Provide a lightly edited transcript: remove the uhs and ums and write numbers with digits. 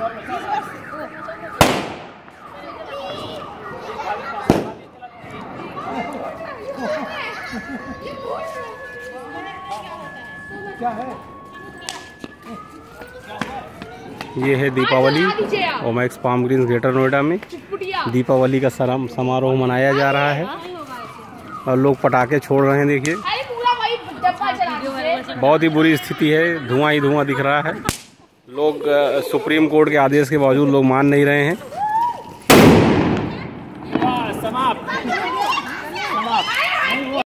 ये है Deepawali Omaxe palm greens greater Noida में दीपावली का समारोह मनाया जा रहा है और लोग पटाखे छोड़ रहे हैं। देखिए बहुत ही बुरी स्थिति है, धुआं ही धुआं दिख रहा है। लोग सुप्रीम कोर्ट के आदेश के बावजूद लोग मान नहीं रहे हैं।